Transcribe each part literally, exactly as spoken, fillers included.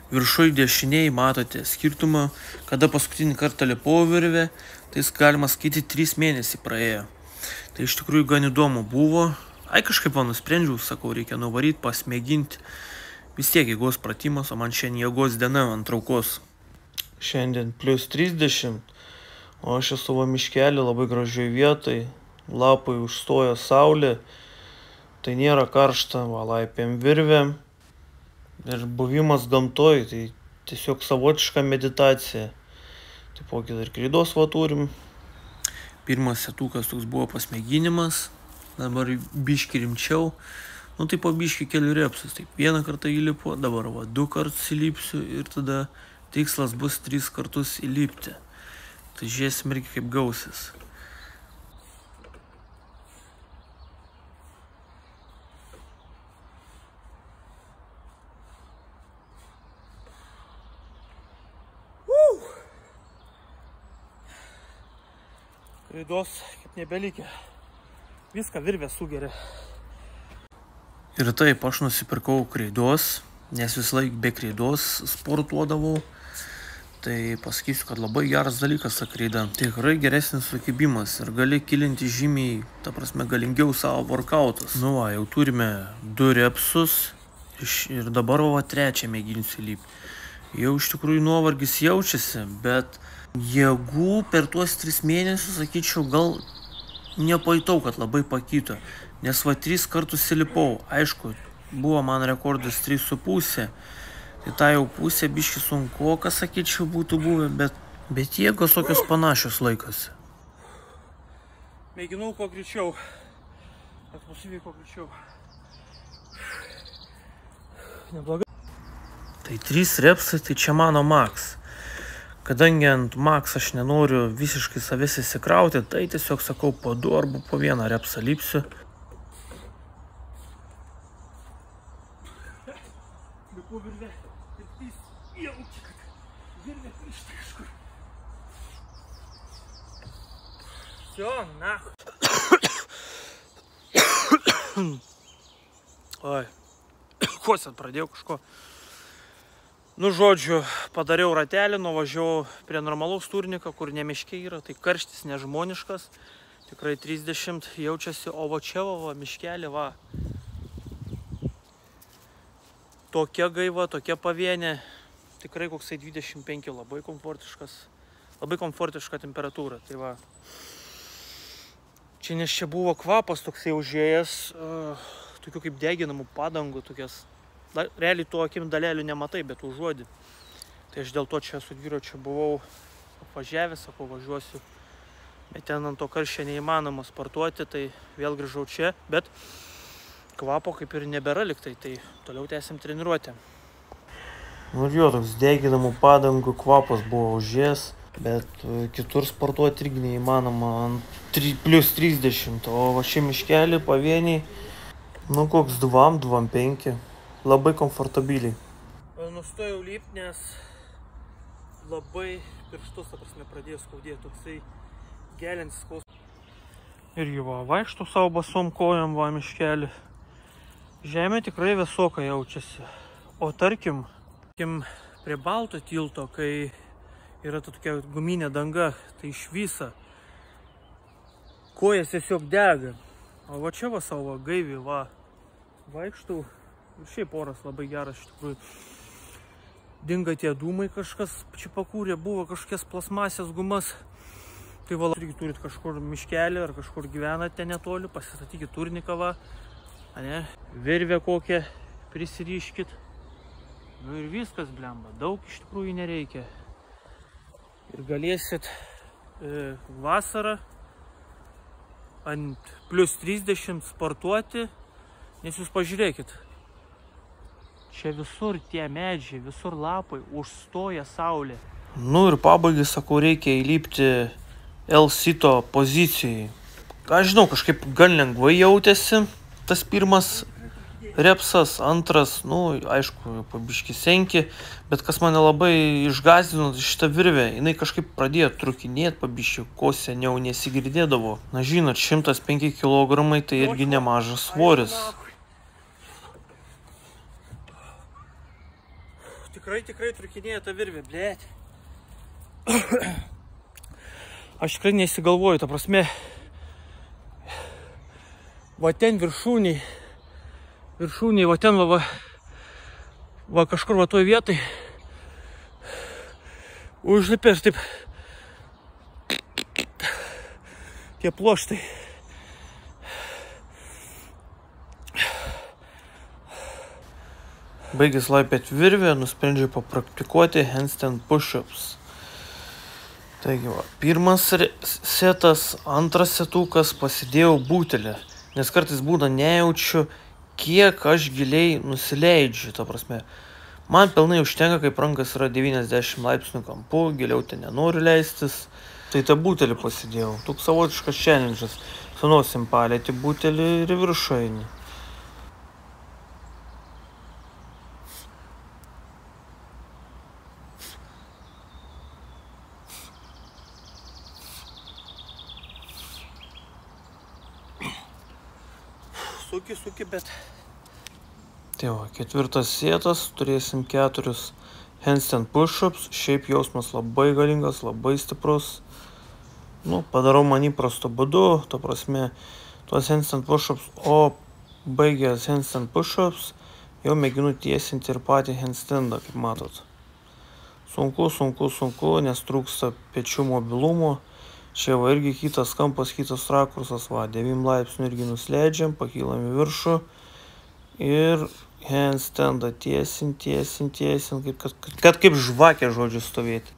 viršui dešiniai matote skirtumą, kada paskutinį kartą lipau virvę, tai galima skaityti trys mėnesiai praėjo. Tai iš tikrųjų gan įdomu buvo. Ai kažkaip va nusprendžiau, sakau, reikia nuvaryti, pasmėginti. Vis tiek jėgos pratimas, o man šiandien jėgos diena ant traukos. Šiandien plius trisdešimt, o aš esu va miškelį labai gražioj vietoj. Lapai užstoja saulė, tai nėra karšta, va laipėm virvėm. Ir buvimas gamtoj, tai tiesiog savotiška meditacija. Taipogi dar kreidos va turim. Pirmas setukas toks buvo pasmėginimas, dabar biški rimčiau. Nu tai po biški kelių repsus, taip vieną kartą įlipu, dabar va du kartus įlipsiu ir tada tikslas bus tris kartus įlipti. Tai žiūrėsim irgi kaip gausis. Kreidos kaip nebelikė. Viską virvė sugeria. Ir taip, aš nusipirkau kreidos, nes vis laik be kreidos sportuodavau. Tai pasakysiu, kad labai geras dalykas ta kreida. Tikrai geresnis sukibimas ir gali kilinti žymiai, ta prasme, galingiau savo workoutus. Nu va, jau turime du repsus ir dabar va trečią mėginsiu lipti. Jau iš tikrųjų nuovargis jaučiasi, bet jėgų per tuos tris mėnesius, sakyčiau, gal nepajutau, kad labai pakito. Nes va tris kartus įlipau. Aišku, buvo man rekordas trys su pusė. Tai ta jau pusė biški sunku, kas sakyčiau, būtų buvę, bet, bet jėgos tokios panašios laikosi. Mėginau kuo greičiau. Atmusyviai kuo greičiau. Neblogai. Tai trys repsai, tai čia mano max. Kadangi ant max aš nenoriu visiškai savęs įsikrauti, tai tiesiog sakau po du arba po vieną repsą lipsiu. Lipu virvę ir trys jaučiu, kad virvė grįžta kažkur. Sio, na. Oi, kosėt pradėjau kažko. Nu, žodžiu, padariau ratelį, nuvažiavau prie normalaus turniką, kur ne miške yra, tai karštis nežmoniškas, tikrai trisdešimt jaučiasi, o va čia va, miškelį, va. Tokia gaiva, tokia pavienė, tikrai koksai dvidešimt penki, labai komfortiškas, labai komfortiška temperatūra, tai va. Čia nes čia buvo kvapas toksai užėjęs, uh, tokių kaip deginamų padangų, tokias. Realiai tuo akim dalelių nematai, bet užuodi. Tai aš dėl to čia su dviračiu buvau apvažiavęs, sakau, važiuosiu. Bet ten ant to karščio neįmanoma sportuoti, tai vėl grįžau čia. Bet kvapo kaip ir nebėra liktai, tai toliau tęsim treniruotę. Nu ir jo, toks deginamų padangų kvapas buvo užėjęs, bet kitur sportuoti irgi neįmanoma ant plius trisdešimt. O va šie miškelį pavieniai, nu koks dvam, dvam penki. Labai komfortabiliai. Nustojau lipti, nes labai pirštus, ta prasme, pradėjo skaudėti, toksai geliantis skausmas. Ir jau va, vaikštų savo basom kojom va miškelį. Žemė tikrai vėsoka jaučiasi. O tarkim, tarkim, prie Balto tilto, kai yra tokia guminė danga, tai iš viso kojas tiesiog dega. O va čia va savo gaiviai va vaikštų. Ir šiaip oras labai geras, iš tikrųjų. Dinga tie dūmai kažkas, čia pakūrė, buvo kažkokias plasmasės gumas. Tai va, irgi turit kažkur miškelį ar kažkur gyvenate netoli, pasistatykit turniką va. Ane, virvę kokią prisiriškit. Nu ir viskas, blemba, daug iš tikrųjų nereikia. Ir galėsit e, vasarą ant plius trisdešimt sportuoti, nes jūs pažiūrėkit. Čia visur tie medžiai, visur lapai, užstoja saulė. Nu ir pabaigai, sakau, reikia įlipti L-sito pozicijai. Aš žinau, kažkaip gan lengvai jautėsi tas pirmas repsas, antras, nu, aišku, pabiški senki, bet kas mane labai išgąsdino, šitą virvę, jinai kažkaip pradėjo trukinėti pabiški, ko seniau nesigirdėdavo. Na, žinot, šimtas penki kilogramai tai irgi nemažas svoris. Tikrai, tikrai trukinėja ta virvė, blėt. Aš tikrai nesigalvoju, ta prasme. Va ten viršūniai, viršūniai, va ten va, va, va kažkur va toj vietai. Užlipė ir taip. Tie ploštai. Baigęs laipiot virvę, nusprendžiau papraktikuoti handstand push-ups. Taigi, va, pirmas setas, antras setukas, pasidėjau butelį, nes kartais būna nejaučiu, kiek aš giliai nusileidžiu, ta prasme. Man pilnai užtenka, kaip rankas yra devyniasdešimt laipsnių kampu, giliau ten nenoriu leistis. Tai tą butelį pasidėjau, toks savotiškas challenge'as. Su nosim palėti butelį ir viršų eini. Suki, suki, bet... Tai va, ketvirtas setas, turėsim keturis handstand push-ups. Šiaip jausmas labai galingas, labai stiprus. Nu, padarau man įprasto būdu, to prasme, tuos handstand push-ups, o baigęs handstand push-ups, jau mėginu tiesinti ir patį handstandą, kaip matot. Sunku, sunku, sunku, nes trūksta pečių mobilumo. Čia va irgi kitas kampas, kitas rakursas, va, devynių laipsnių irgi nusileidžiam, pakylam į viršų ir handstandą tiesin, tiesin, tiesin, kaip, kad, kad kaip žvakė, žodžiu, stovėti.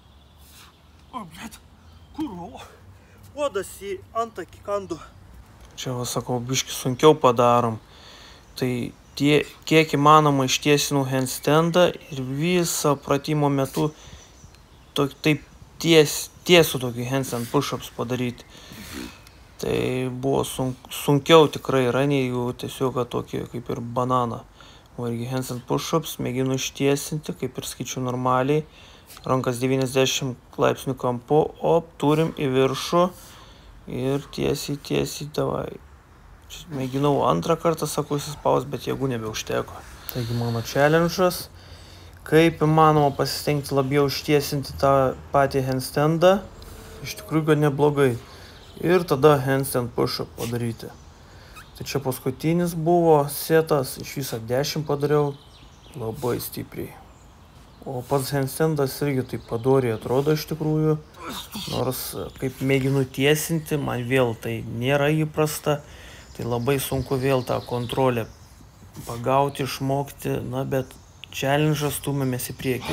O, blet, kur, odas į antakį kandu. Čia, va, sakau, biškį sunkiau padarom. Tai tie, kiek įmanoma ištiesinau handstandą ir visą pratimo metu to, taip ties, tiesų tokį handstand push-ups padaryti. Tai buvo sunk, sunkiau tikrai yra, negu tiesiog tokį kaip ir bananą. O irgi handstand push-ups mėginu ištiesinti, kaip ir skaičiu normaliai. Rankas devyniasdešimt laipsnių kampu, o turim į viršų ir tiesiai, tiesiai, davai. Mėginau antrą kartą, sakau, įsispaus, bet jėgų nebeužteko. Taigi mano challenge'as. Kaip įmanoma pasistengti labiau ištiesinti tą patį handstandą, iš tikrųjų gan neblogai. Ir tada handstand push-up padaryti. Tai čia paskutinis buvo setas, iš viso dešimt padariau, labai stipriai. O pats handstandas irgi taip padoriai atrodo iš tikrųjų, nors kaip mėginu tiesinti, man vėl tai nėra įprasta, tai labai sunku vėl tą kontrolę pagauti, išmokti, na bet challenge'ą stumėmės į priekį.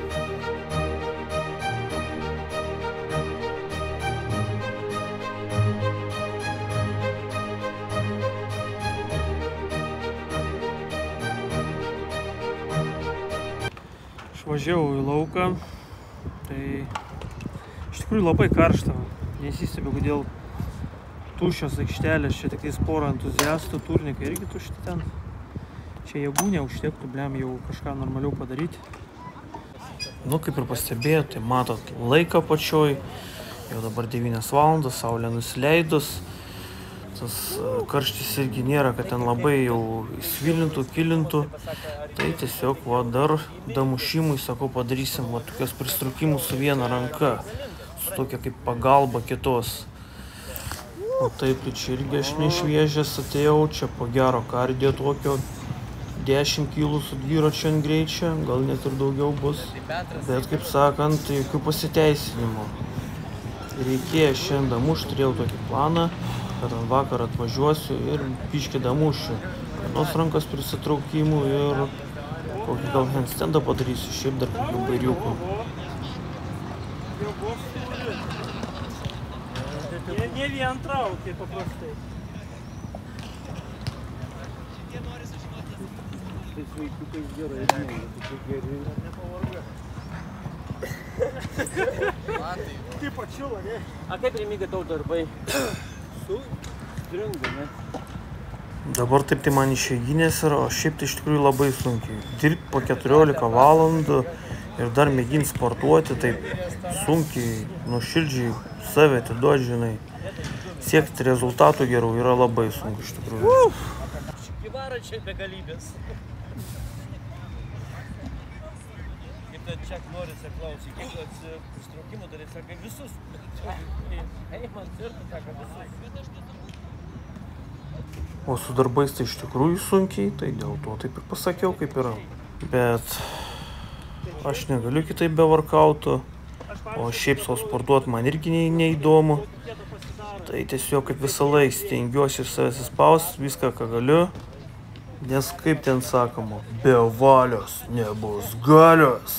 Išvažiavau į lauką, tai iš tikrųjų labai karšta. Nesistebiu, kodėl tuščios aikštelės, čia tik porą entuziastų, turnikai irgi tušti ten. Čia jėgų neužtektų, blem, jau kažką normaliau padaryti. Nu, kaip ir pastebėjau, tai matot laiką pačioj, jau dabar devynios valandos, saulė nusileidus. Tas karštis irgi nėra, kad ten labai jau svilintų, kilintų. Tai tiesiog, va, dar damušimui, sakau, padarysim, va, tokios pristrukimus su viena ranka, su tokia kaip pagalba kitos. O taip, tai čia irgi aš nešviežęs atėjau, čia po gero kardio tokio, dešimt kilų su dviračiu ant greičio, gal net ir daugiau bus. Bet, kaip sakant, jokių pasiteisinimų. Reikėjo šiandien damušti, turėjau tokį planą, kad ant vakar atvažiuosiu ir biškį damušiu. Vienos rankos prisitraukimų ir kokį gal handstandą padarysiu, šiaip dar kokių bairiukų. Ne vien traukė paprastai. Tai sveikiukai gerai, tai gerai. Nepavarga. Taip atšilo, ne? A kaip Remiga tau darbai? Su stringu, ne? Dabar taip tai man išeiginės yra, o šiaip tai iš tikrųjų labai sunkiai. Dirbti po keturiolika valandų ir dar mėginti sportuoti, taip sunkiai, nuoširdžiai save atiduoti, žinai. Siekti rezultatų gerų yra labai sunku iš tikrųjų. Gyvara čia begalybės. ten čia norisi klausyti, kiek atsistraukimų darys, sakai visus. Ei, man tvirtų, sako visus. O su darbais tai iš tikrųjų sunkiai, tai dėl to taip ir pasakiau, kaip yra. Bet aš negaliu kitaip be workoutų, o šiaip sau sportuot man irgi neįdomu. Tai tiesiog kaip visą laiką stengiuosi iš savęs įspaust viską, ką galiu. Nes kaip ten sakoma, be valios nebus galios.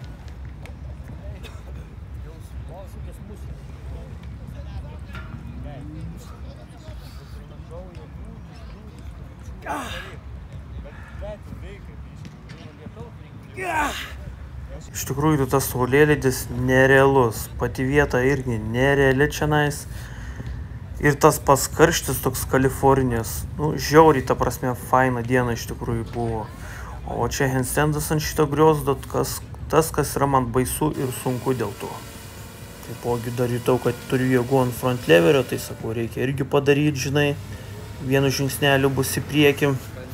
Iš tikrųjų, tas saulėlydis nerealus, pati vieta irgi nereali čionais. Ir tas pats karštis toks Kalifornijos, nu, žiauriai, ta prasme, faina diena iš tikrųjų buvo. O čia handstandas ant šito griozdo, kas, tas, kas yra man baisu ir sunku dėl to. Taipogi dar jutau, kad turiu jėgų ant front leverio, tai sakau, reikia irgi padaryti, žinai, vienu žingsneliu bus į priekį.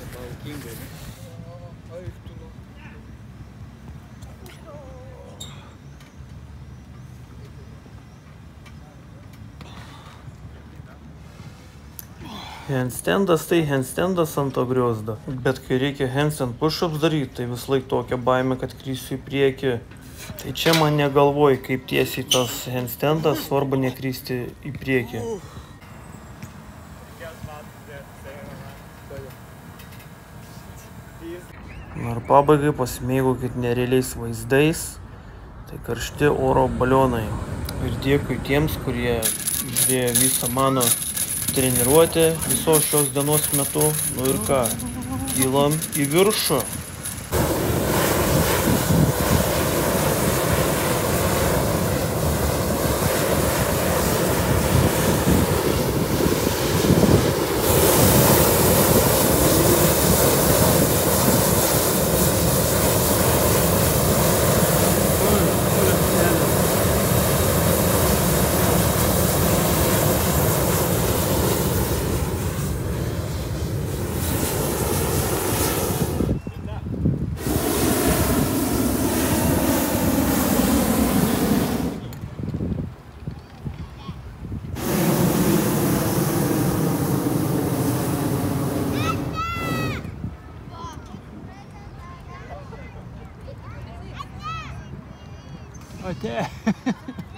Handstandas tai handstandas ant to griozdo. Bet kai reikia handstand push-ups daryti, tai vis laik tokia baimė, kad krysiu į priekį. Tai čia man negalvoji, kaip tiesiai tas handstandas, svarbu nekrysti į priekį. Na ir pabaigai pasimėgaukit nerealiais vaizdais. Tai karšti oro balionai. Ir dėkui tiems, kurie žiūrėjo visą mano treniruotę visos šios dienos metu. Nu ir ką, kylam į viršų. Ate.